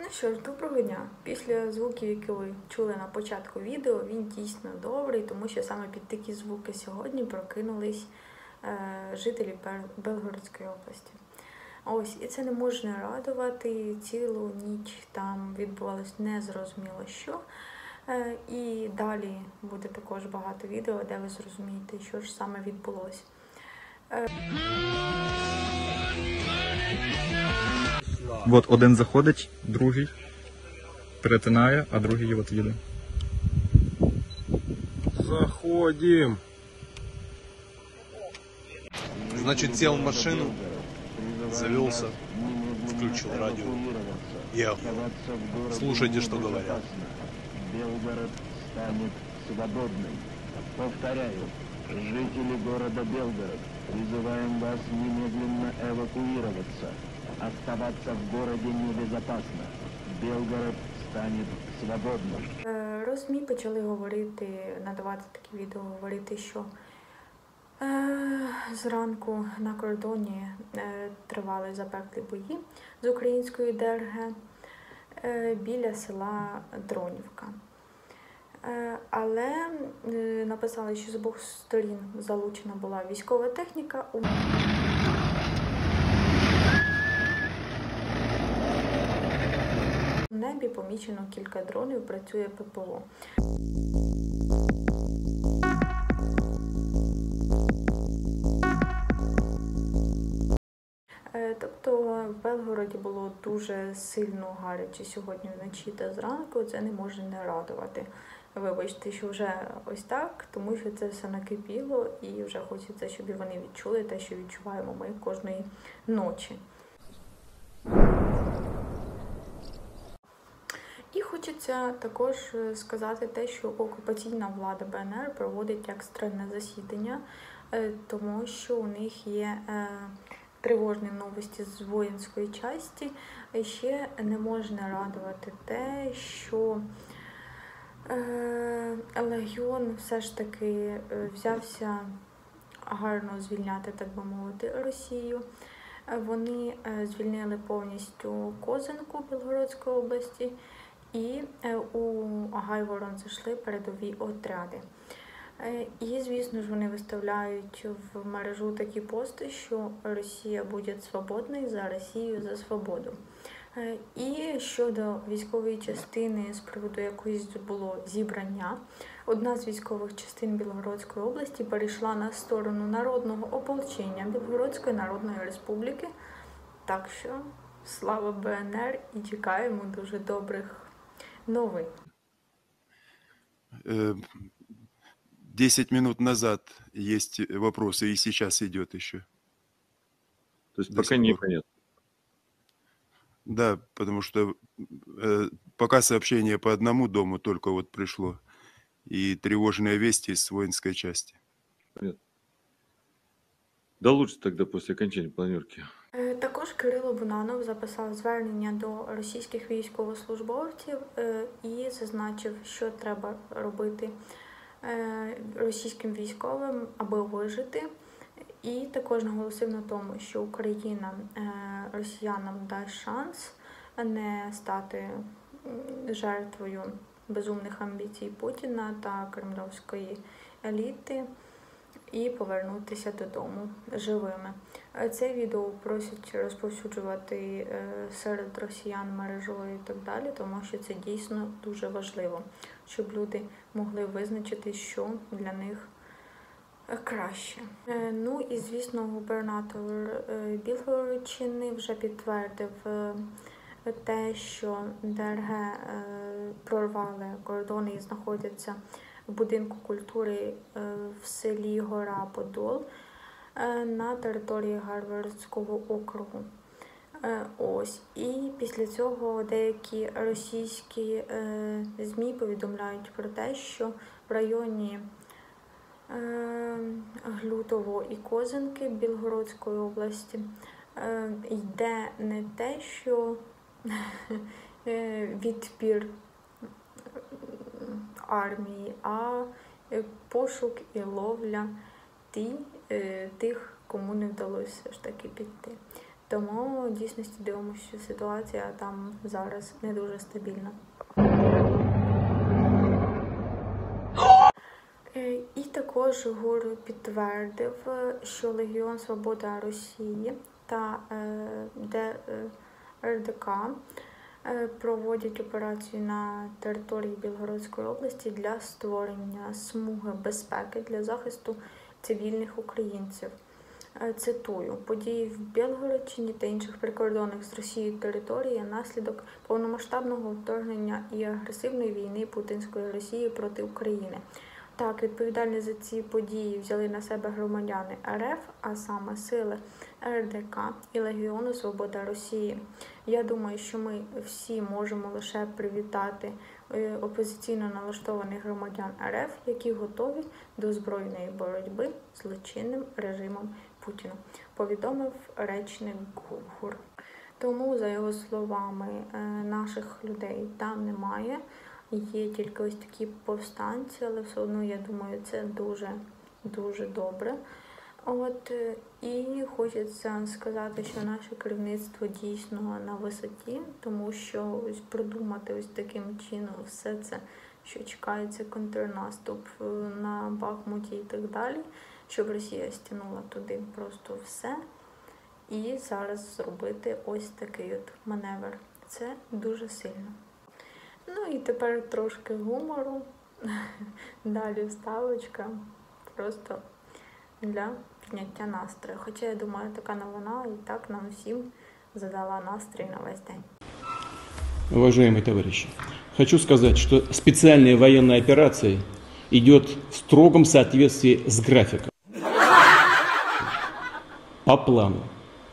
Що ж, доброго дня! Після звуків, які ви чули на початку відео, він дійсно добрий, тому що саме під такі звуки сьогодні прокинулись жителі Белгородської області. Ось, і це не може не радувати. Цілу ніч там відбувалось незрозуміло що. І далі буде також багато відео, де ви зрозумієте, що ж саме відбулося. От один заходить, другий перетинає, а другий от їде. Заходим. Значит, сел в машину, завелся, включил радио. Ехал. Слушайте, что говорят. Белгород станет свободным. Повторяю, жители города Белгород, призываем вас немедленно эвакуироваться. Оставаться в городе небезопасно. Белгород станет свободным. ЗМІ почали говорити, надавати такі відео, говорити, що зранку на кордоні тривали запеклі бої з українською ДРГ біля села Дронівка. Але написали, що з обох сторін залучена була військова техніка. У небі помічено кілька дронів, працює ППО. Тобто в Белгороді було дуже сильно гаряче сьогодні вночі та зранку, це не може не радувати. Вибачте, що вже ось так, тому що це все накипіло і вже хочеться, щоб і вони відчули те, що відчуваємо ми кожної ночі. І хочеться також сказати те, що окупаційна влада БНР проводить екстрене засідання, тому що у них є тривожні новості з воїнської частини. Ще не можна радувати те, що Легіон все ж таки взявся гарно звільняти, так би мовити, Росію. Вони звільнили повністю Козинку Білгородської області, і у Гайворон зайшли передові отряди. І, звісно ж, вони виставляють в мережу такі пости, що Росія буде свободною, за Росію, за свободу. І щодо військової частини, з приводу якоїсь було зібрання, одна з військових частин Білгородської області перейшла на сторону народного ополчення Білгородської Народної Республіки. Так що слава БНР і чекаємо дуже добрих новин. 10 минут назад есть вопросы, и сейчас идет еще. То есть пока непонятно. Да, потому что пока сообщение по одному дому только вот пришло, и тревожные вести с воинской части. Понятно. Да лучше тогда после окончания планерки. Також Кирило Бунанов записав звернення до російських військовослужбовців і зазначив, що треба робити російським військовим, аби вижити. І також наголосив на тому, що Україна росіянам дасть шанс не стати жертвою безумних амбіцій Путіна та кремлівської еліти і повернутися додому живими. Це відео просять розповсюджувати серед росіян мережою і так далі, тому що це дійсно дуже важливо, щоб люди могли визначити, що для них краще. Ну і, звісно, губернатор Білгородщини вже підтвердив те, що ДРГ прорвали кордони і знаходяться в будинку культури в селі Гора Подол на території Гарвардського округу. Ось. І після цього деякі російські ЗМІ повідомляють про те, що в районі Глютово і Козинки Білгородської області йде не те, що відпір армії, а пошук і ловля тих, кому не вдалося все ж таки піти. Тому в дійсності дивимося, що ситуація там зараз не дуже стабільна. І також ГУР підтвердив, що Легіон Свобода Росії та РДК проводять операцію на території Білгородської області для створення смуги безпеки для захисту цивільних українців. Цитую: події в Білгородщині та інших прикордонних з Росією території наслідок повномасштабного вторгнення і агресивної війни путінської Росії проти України. Так, відповідальність за ці події взяли на себе громадяни РФ, а саме сили РДК і Легіону Свобода Росії. Я думаю, що ми всі можемо лише привітати опозиційно налаштованих громадян РФ, які готові до збройної боротьби з злочинним режимом Путіна, повідомив речник ГУР. Тому, за його словами, наших людей там немає. Є тільки ось такі повстанці, але все одно, я думаю, це дуже добре. І хочеться сказати, що наше керівництво дійсно на висоті, тому що ось продумати ось таким чином все це, що чекається контрнаступ на Бахмуті і так далі, щоб Росія стягнула туди просто все. І зараз зробити ось такий от маневр. Це дуже сильно. Ну і тепер трошки гумору, далі вставочка, просто для підняття настрою. Хоча, я думаю, така новина і так нам всім задала настрій на весь день. Уважаемые товарищи, хочу сказать, что специальная военная операция идет в строгом соответствии с графиком. По плану.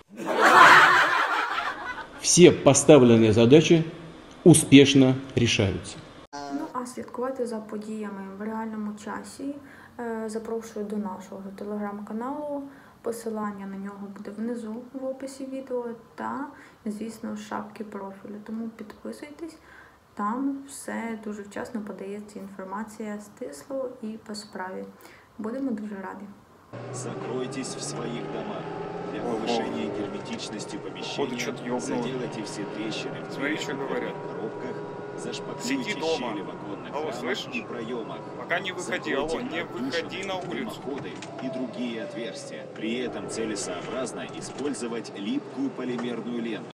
Все поставленные задачи успішно рішаються. Ну, а слідкувати за подіями в реальному часі запрошую до нашого телеграм-каналу. Посилання на нього буде внизу в описі відео та, звісно, в шапці профілю. Тому підписуйтесь, там все дуже вчасно подається інформація стисло і по справі. Будемо дуже раді. Закройтесь в своих домах. Для повышения герметичности помещения заделайте все трещины в дверях, коробках, зашпаклюйте щели в оконных рамах и проемах. Пока не выходи, алло, не выходи на улицу. Дымоходы и другие отверстия. При этом целесообразно использовать липкую полимерную ленту.